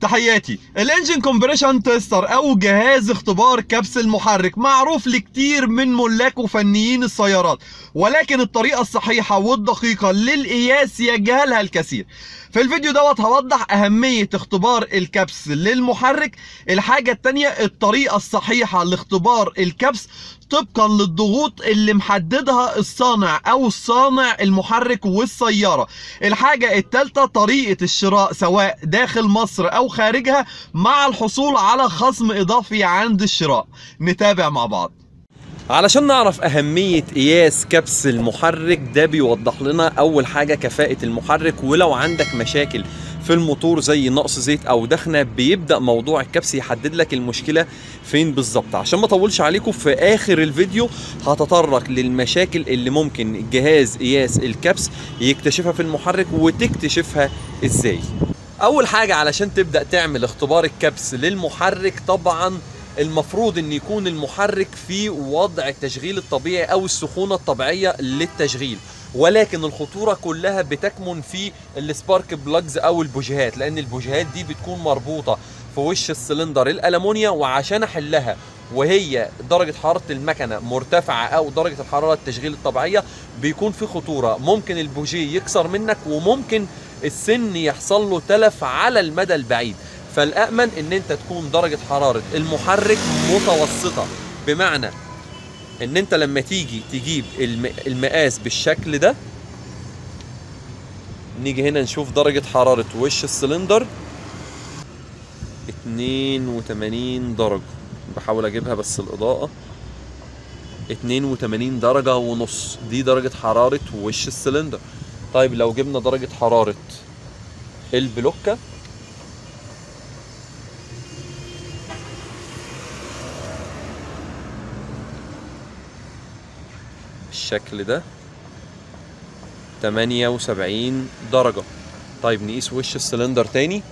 تحياتي. الانجن كومبريشن تيستر او جهاز اختبار كبس المحرك معروف لكتير من ملاك وفنيين السيارات، ولكن الطريقة الصحيحة والدقيقة للقياس يجهلها الكثير. في الفيديو دوت هوضح اهمية اختبار الكبس للمحرك. الحاجة التانية الطريقة الصحيحة لاختبار الكبس طبقا للضغوط اللي محددها الصانع او صانع المحرك والسيارة. الحاجة التالتة طريقة الشراء سواء داخل مصر او خارجها مع الحصول على خصم اضافي عند الشراء. نتابع مع بعض. علشان نعرف أهمية قياس كبس المحرك، ده بيوضح لنا أول حاجة كفاءة المحرك، ولو عندك مشاكل في الموتور زي نقص زيت أو دخنة بيبدأ موضوع الكبس يحدد لك المشكلة فين بالظبط. عشان ما اطولش عليكم، في آخر الفيديو هتطرق للمشاكل اللي ممكن جهاز قياس الكبس يكتشفها في المحرك وتكتشفها إزاي. أول حاجة علشان تبدأ تعمل اختبار الكبس للمحرك، طبعا المفروض ان يكون المحرك في وضع التشغيل الطبيعي او السخونة الطبيعية للتشغيل، ولكن الخطورة كلها بتكمن في السبارك بلاجز او البوجيهات، لان البوجيهات دي بتكون مربوطة في وش السلندر الألمونيا، وعشان احلها وهي درجة حرارة المكنة مرتفعة او درجة الحرارة التشغيل الطبيعية بيكون في خطورة. ممكن البوجيه يكسر منك وممكن السن يحصل له تلف على المدى البعيد. فالأأمن إن أنت تكون درجة حرارة المحرك متوسطة، بمعنى إن أنت لما تيجي تجيب المقاس بالشكل ده، نيجي هنا نشوف درجة حرارة وش السلندر 82 درجة. بحاول أجيبها بس الإضاءة 82 درجة ونص، دي درجة حرارة وش السلندر. طيب لو جبنا درجة حرارة البلوكة بالشكل ده 78 درجة. طيب نقيس وش السلندر تاني،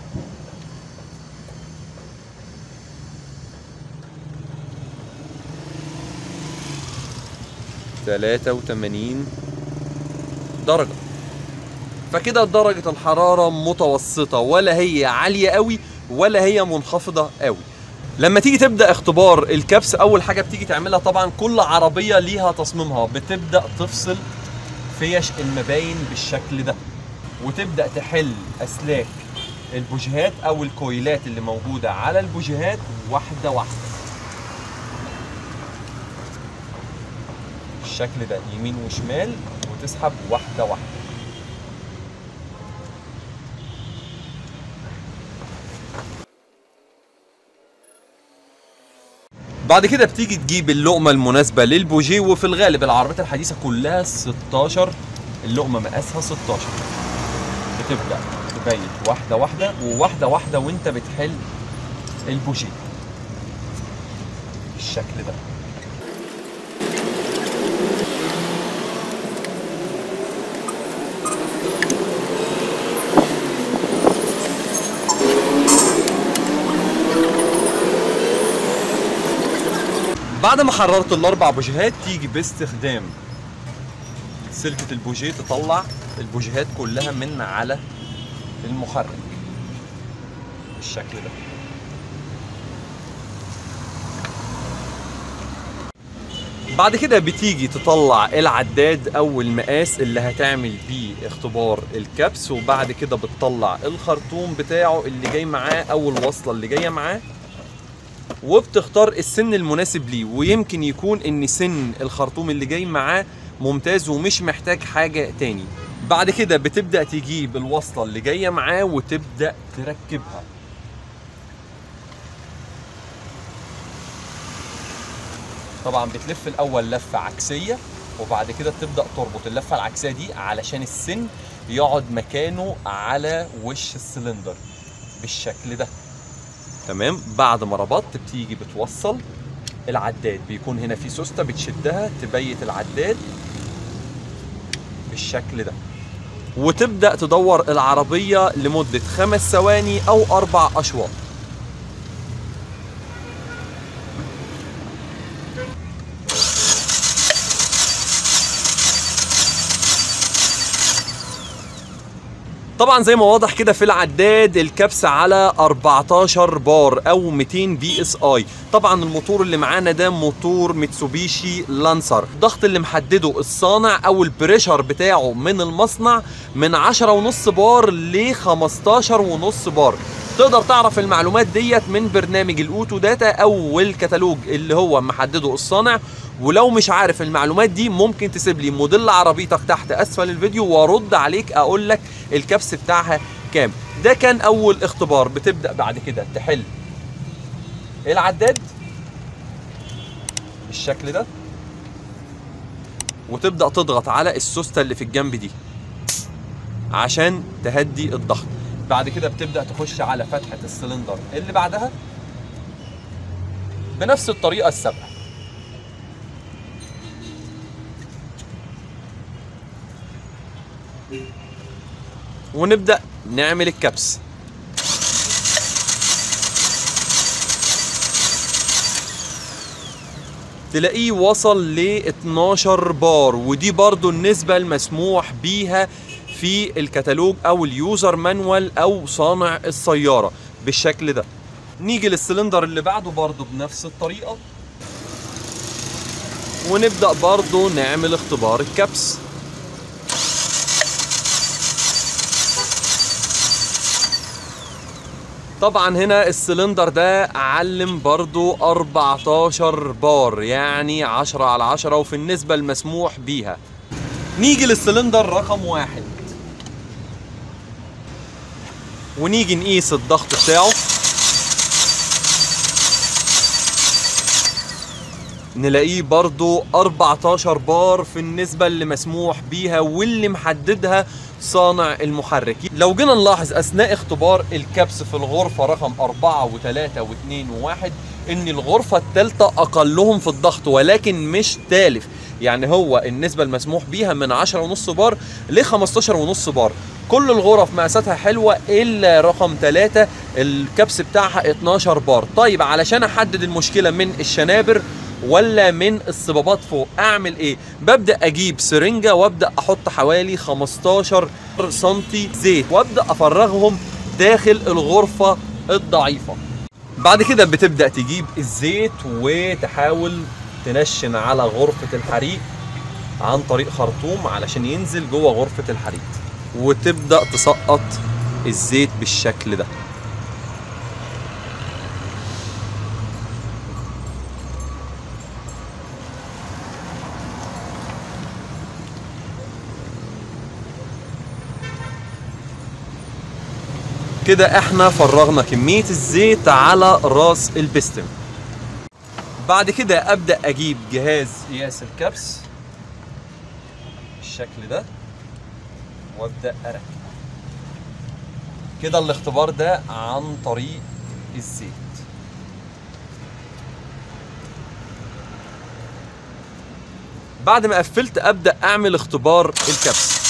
83 درجة. فكده درجة الحرارة متوسطة، ولا هي عالية قوي ولا هي منخفضة قوي. لما تيجي تبدأ اختبار الكبس، أول حاجة بتيجي تعملها طبعا كل عربية ليها تصميمها، بتبدأ تفصل فيش المباين بالشكل ده، وتبدأ تحل أسلاك البوجيهات أو الكويلات اللي موجودة على البوجيهات واحدة واحدة بالشكل ده، يمين وشمال، وتسحب واحدة واحدة. بعد كده بتيجي تجيب اللقمة المناسبة للبوجيه، وفي الغالب العربيات الحديثة كلها 16 اللقمة مقاسها 16. بتبدأ تبيت واحدة واحدة وواحدة واحدة وانت بتحل البوجيه بالشكل ده. بعد ما حررت الاربع بوجيهات، تيجي باستخدام سلكة البوجيه تطلع البوجيهات كلها من على المحرك بالشكل ده. بعد كده بتيجي تطلع العداد او المقاس اللي هتعمل بيه اختبار الكبس، وبعد كده بتطلع الخرطوم بتاعه اللي جاي معاه او الوصلة اللي جاية معاه، وبتختار السن المناسب ليه. ويمكن يكون ان سن الخرطوم اللي جاي معاه ممتاز ومش محتاج حاجة تاني. بعد كده بتبدأ تجيب الوصلة اللي جاية معاه وتبدأ تركبها. طبعا بتلف الاول لفة عكسية، وبعد كده تبدأ تربط اللفة العكسية دي علشان السن يقعد مكانه على وش السلندر بالشكل ده. تمام. بعد ما ربطت بتيجي بتوصل العداد، بيكون هنا في سوستة بتشدها تبيت العداد بالشكل ده، وتبدأ تدور العربية لمدة 5 ثواني أو 4 أشواط. طبعا زي ما واضح كده في العداد الكبس على 14 بار او 200 بي اس اي. طبعا الموتور اللي معانا ده موتور ميتسوبيشي لانسر، الضغط اللي محدده الصانع او البريشر بتاعه من المصنع من 10.5 بار ل 15.5 بار. تقدر تعرف المعلومات ديت من برنامج الاوتو داتا او الكتالوج اللي هو محدده الصانع. ولو مش عارف المعلومات دي ممكن تسيب لي موديل عربيتك تحت اسفل الفيديو وارد عليك اقول لك الكبس بتاعها كام. ده كان اول اختبار. بتبدأ بعد كده تحل العداد بالشكل ده، وتبدأ تضغط على السوستة اللي في الجنب دي عشان تهدي الضغط. بعد كده بتبدأ تخش على فتحة السلندر اللي بعدها بنفس الطريقة السابقة. ونبدأ نعمل الكبس. تلاقيه وصل ل 12 بار، ودي برضو النسبة المسموح بيها في الكتالوج او اليوزر مانوال او صانع السيارة بالشكل ده. نيجي للسلندر اللي بعده برضو بنفس الطريقة، ونبدأ برضو نعمل اختبار الكبس. طبعا هنا السلندر ده علم برضو 14 بار، يعني 10 على 10 وفي النسبة المسموح بيها. نيجي للسلندر رقم 1 ونيجي نقيس الضغط بتاعه. نلاقيه برضو 14 بار في النسبة اللي مسموح بيها واللي محددها صانع المحرك. لو جينا نلاحظ أثناء اختبار الكبس في الغرفة رقم 4 و3 و2 و1 إن الغرفة الثالثة أقلهم في الضغط ولكن مش تالف، يعني هو النسبة المسموح بيها من 10.5 بار ل 15.5 بار. كل الغرف مقاساتها حلوة إلا رقم 3 الكبس بتاعها 12 بار. طيب علشان أحدد المشكلة من الشنابر ولا من الصبابات فوق اعمل ايه؟ ببدأ اجيب سرنجة وابدأ احط حوالي 15 سنتي زيت وابدأ افرغهم داخل الغرفة الضعيفة. بعد كده بتبدأ تجيب الزيت وتحاول تنشن على غرفة الحريق عن طريق خرطوم علشان ينزل جوه غرفة الحريق، وتبدأ تسقط الزيت بالشكل ده. كده احنا فرغنا كمية الزيت على راس البستم. بعد كده ابدأ اجيب جهاز قياس الكبس بالشكل ده وابدأ اركب. كده الاختبار ده عن طريق الزيت. بعد ما قفلت ابدأ اعمل اختبار الكبس.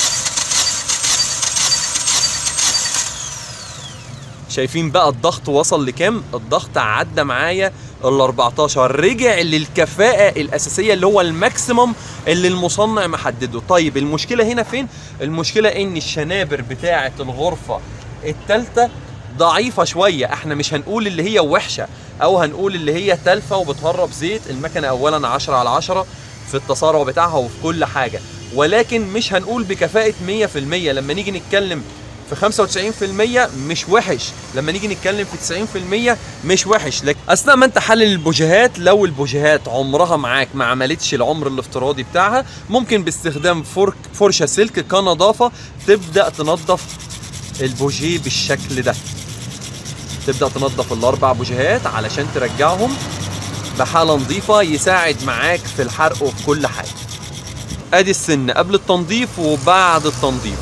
شايفين بقى الضغط وصل لكام؟ الضغط عدى معايا ال 14، رجع للكفاءة الأساسية اللي هو الماكسيمم اللي المصنع محدده. طيب المشكلة هنا فين؟ المشكلة إن الشنابر بتاعة الغرفة التالتة ضعيفة شوية. احنا مش هنقول اللي هي وحشة أو هنقول اللي هي تالفة وبتهرب زيت. المكنة أولا 10 على 10 في التسارع بتاعها وفي كل حاجة، ولكن مش هنقول بكفاءة 100%. لما نيجي نتكلم في 95% مش وحش، لما نيجي نتكلم في 90% مش وحش. لكن اثناء ما انت حلل البوجيهات، لو البوجيهات عمرها معاك ما عملتش العمر الافتراضي بتاعها، ممكن باستخدام فرشه سلك كنظافه تبدا تنظف البوجيه بالشكل ده. تبدا تنظف الاربع بوجيهات علشان ترجعهم بحاله نظيفه، يساعد معاك في الحرق وفي كل حاجه. ادي السن قبل التنظيف وبعد التنظيف.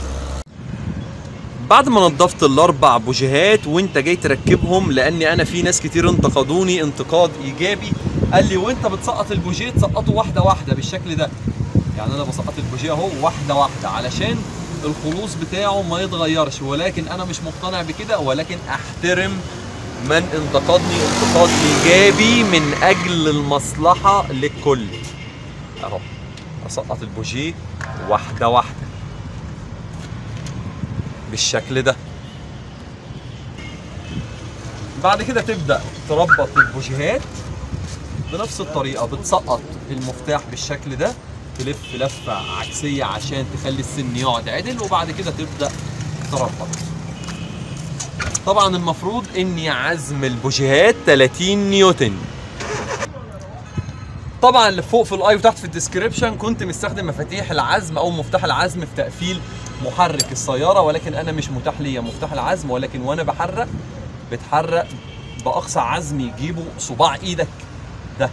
بعد ما نظفت الاربع بوجيهات وانت جاي تركبهم، لان انا في ناس كتير انتقدوني انتقاد ايجابي، قال لي وانت بتسقط البوجيه تسقطه واحده واحده بالشكل ده. يعني انا بسقط البوجيه اهو واحده واحده علشان الخلوص بتاعه ما يتغيرش، ولكن انا مش مقتنع بكده، ولكن احترم من انتقدني انتقاد ايجابي من اجل المصلحه للكل. اهو اسقط البوجيه واحده واحده. بالشكل ده. بعد كده تبدأ تربط البوجيهات بنفس الطريقة، بتسقط المفتاح بالشكل ده، تلف لفة عكسية عشان تخلي السن يقعد عدل، وبعد كده تبدأ تربط. طبعا المفروض اني عزم البوجيهات 30 نيوتن. طبعا اللي فوق في الاي وتحت في الديسكريبشن كنت مستخدم مفاتيح العزم او مفتاح العزم في تقفيل محرك السيارة، ولكن انا مش متاح ليا مفتاح العزم، ولكن وانا بحرك بتحرك باقصى عزم يجيبه صباع ايدك ده.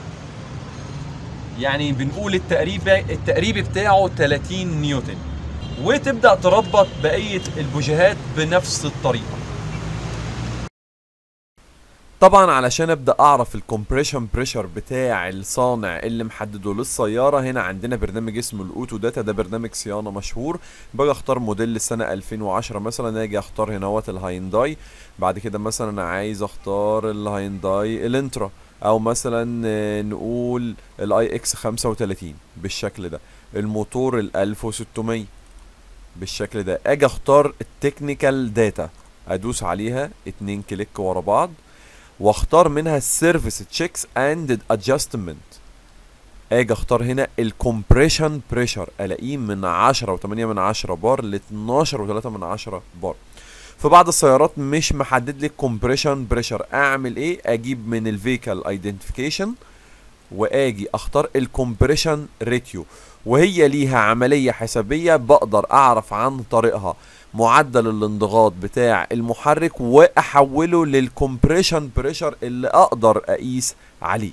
يعني بنقول التقريبي بتاعه 30 نيوتن. وتبدأ تربط بقية البوجيهات بنفس الطريقة. طبعا علشان ابدا اعرف الكومبريشن بريشر بتاع الصانع اللي محدده للسياره، هنا عندنا برنامج اسمه الاوتو داتا، ده برنامج صيانه مشهور. باجي اختار موديل السنه 2010 مثلا، اجي اختار هنا الهاينداي. بعد كده مثلا انا عايز اختار الهاينداي الانترا، او مثلا نقول الاي اكس 35 بالشكل ده. الموتور ال 1600 بالشكل ده. اجي اختار التكنيكال داتا، ادوس عليها 2 كليك ورا بعض، واختار منها السيرفيس تشيكس اند ادجستمنت. اجي اختار هنا الكومبريشن بريشر، الاقيه من 10.8 بار ل 12.3 بار. في بعض السيارات مش محدد لي الكومبريشن بريشر، اعمل ايه؟ اجيب من الفيكال ايدنتيفيكيشن واجي اختار الكومبريشن ريتيو، وهي ليها عملية حسابية بقدر اعرف عن طريقها معدل الانضغاط بتاع المحرك واحوله للكمبريشن بريشر اللي اقدر اقيس عليه.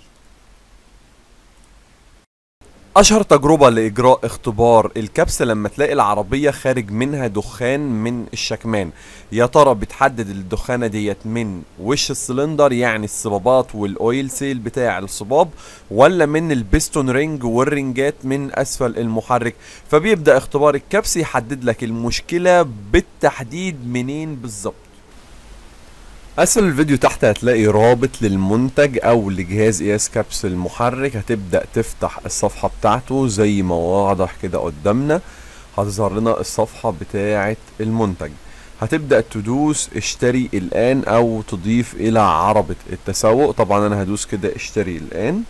اشهر تجربة لاجراء اختبار الكبس لما تلاقي العربية خارج منها دخان من الشكمان. يا ترى بتحدد الدخانة ديت من وش السلندر، يعني الصبابات والاويل سيل بتاع الصباب، ولا من البستون رينج والرنجات من اسفل المحرك؟ فبيبدأ اختبار الكبس يحدد لك المشكلة بالتحديد منين بالظبط. اسفل الفيديو تحت هتلاقي رابط للمنتج او لجهاز قياس كبس المحرك. هتبدأ تفتح الصفحة بتاعته زي ما واضح كده قدامنا، هتظهر لنا الصفحة بتاعة المنتج. هتبدأ تدوس اشتري الان او تضيف الى عربة التسوق. طبعا انا هدوس كده اشتري الان،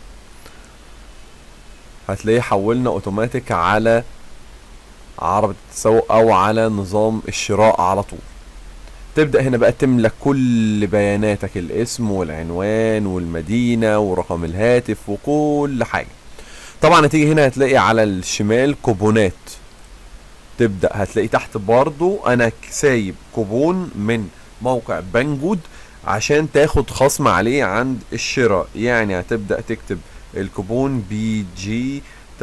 هتلاقيه حولنا اوتوماتيك على عربة التسوق او على نظام الشراء على طول. تبدأ هنا بقى تملى كل بياناتك، الاسم والعنوان والمدينة ورقم الهاتف وكل حاجة. طبعا هتيجي هنا هتلاقي على الشمال كوبونات، تبدأ هتلاقي تحت برضو انا سايب كوبون من موقع بنجود عشان تاخد خصم عليه عند الشراء. يعني هتبدأ تكتب الكوبون BG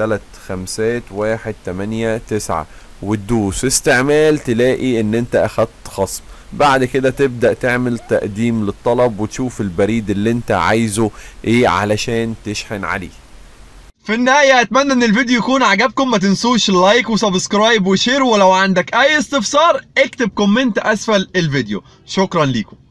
35189 وتدوس استعمال، تلاقي ان انت اخدت خصم. بعد كده تبدأ تعمل تقديم للطلب وتشوف البريد اللي انت عايزه ايه علشان تشحن عليه. في النهاية اتمنى ان الفيديو يكون عجبكم. ما تنسوش لايك وسبسكرايب وشير، ولو عندك اي استفسار اكتب كومنت اسفل الفيديو. شكرا ليكم.